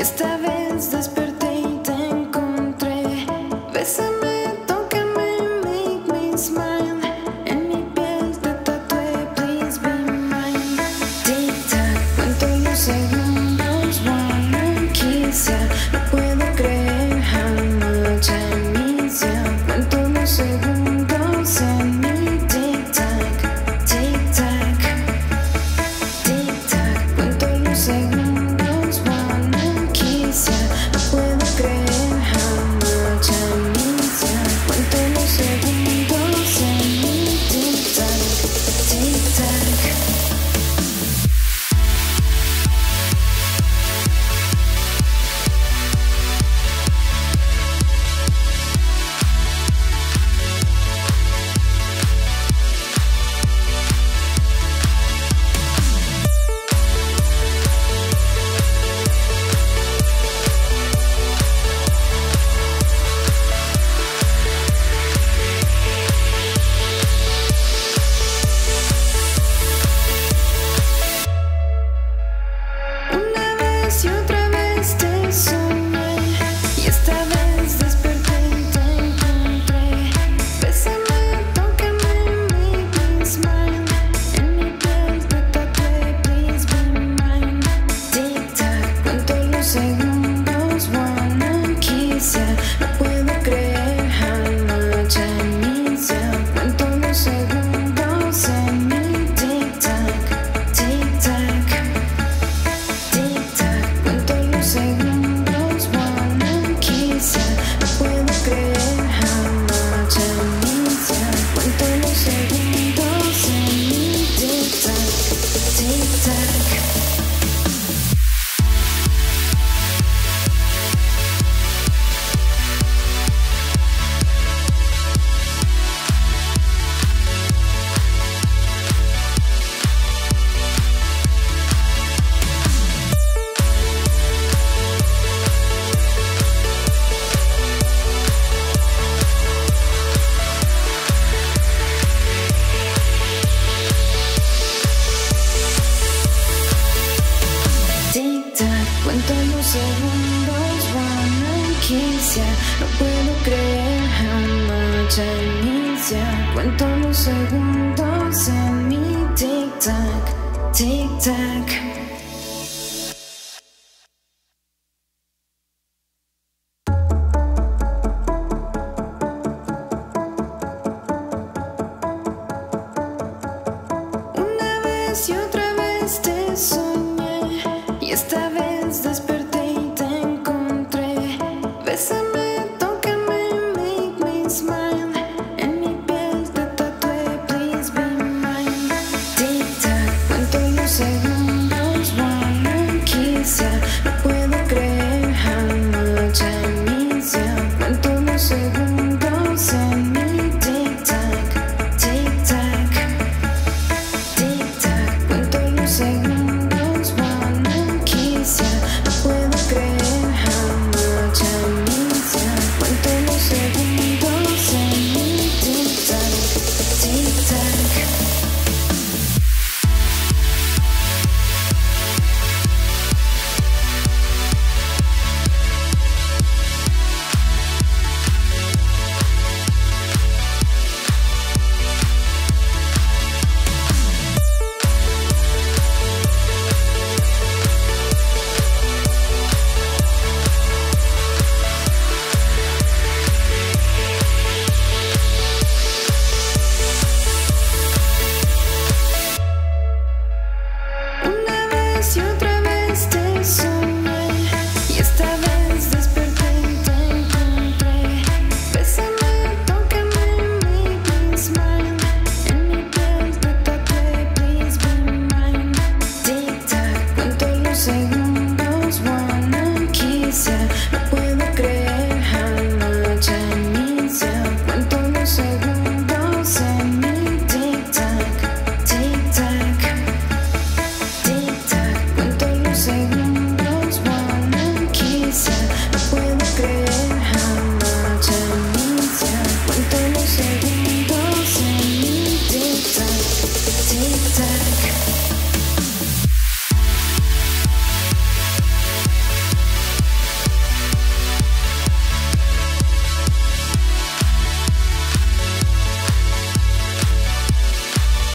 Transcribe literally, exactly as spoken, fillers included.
esta vez desperté y te encontré. Bésame, tócame, make me smile. En mi piel te tatué, please be mine. Tic-tac, cuento los segundos, wanna kiss ya. No puedo creer how much I miss ya. Cuento los segundos en mi tic-tac, tic-tac, tic-tac. Cuento los segundos, wanna kiss ya. No puedo creer how much I miss ya. Cuento los segundos en mi tic-tac, tic-tac. Una vez y otra vez te soñé, y esta vez desperté y te encontré. Bésame, tócame, make me smile. En mi piel te tatué, please be mine. Tic-tac, cuento los segundos, wanna kiss ya. No puedo creer how much I miss ya. Cuento los segundos en mi tic-tac, tic-tac, tic-tac. Cuento los segundos, wanna kiss ya. No puedo creer how much I miss ya. Cuento los segundos en mi tic-tac, tic-tac. Tic-tac, cuento los segundos, wanna kiss ya. No puedo creer how much I miss ya. Cuento los segundos en mi tic-tac, tic-tac. Una vez y otra vez te soñé, y esta vez desperté y te encontré. Bésame, tócame, make me smile. En mi piel te tatué, please be mine. Tic-tac, cuento los segundos, wanna kiss ya. No puedo creer how much I miss ya. Cuento los segundos en mi tic-tac, tic-tac, tic-tac. Cuento los segundos, wanna kiss ya. No puedo creer how much I miss ya. Cuento los segundos en mi tic-tac, tic-tac. Una vez y otra vez te soñé, y esta vez desperté y te encontré. Bésame, tócame, make me smile. En mi piel te tatué, please be mine. Tic-tac, cuento los segundos, wanna kiss ya. No puedo creer how much I miss ya. Cuento los segundos en mi tic-tac, tic-tac, tic-tac. Cuento los segundos, wanna kiss ya. No puedo creer how much I miss ya. Cuento los segundos en mi tic-tac, tic-tac.